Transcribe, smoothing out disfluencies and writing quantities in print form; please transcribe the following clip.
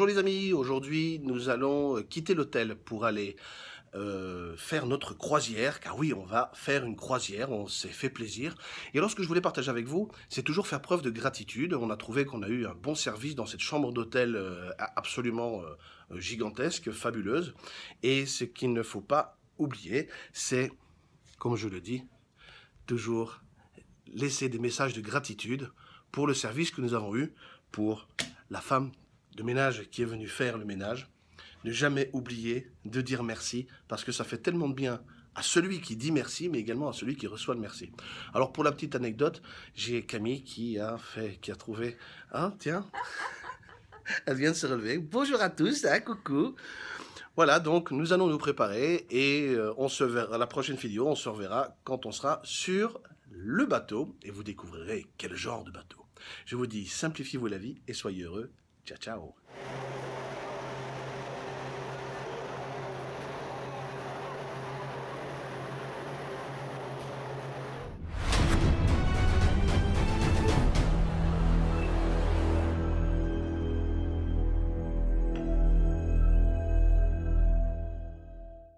Bonjour les amis, aujourd'hui nous allons quitter l'hôtel pour aller faire notre croisière, car oui, on va faire une croisière, on s'est fait plaisir. Et alors ce que je voulais partager avec vous, c'est toujours faire preuve de gratitude. On a trouvé qu'on a eu un bon service dans cette chambre d'hôtel absolument gigantesque, fabuleuse. Et ce qu'il ne faut pas oublier, c'est, comme je le dis, toujours laisser des messages de gratitude pour le service que nous avons eu, pour la femme de ménage qui est venue faire le ménage. Ne jamais oublier de dire merci, parce que ça fait tellement de bien à celui qui dit merci, mais également à celui qui reçoit le merci. Alors pour la petite anecdote, j'ai Camille qui a trouvé... Ah, tiens, elle vient de se relever. Bonjour à tous, hein, coucou. Voilà, donc nous allons nous préparer et on se verra, la prochaine vidéo, on se reverra quand on sera sur le bateau et vous découvrirez quel genre de bateau. Je vous dis, simplifiez-vous la vie et soyez heureux. Ciao, ciao.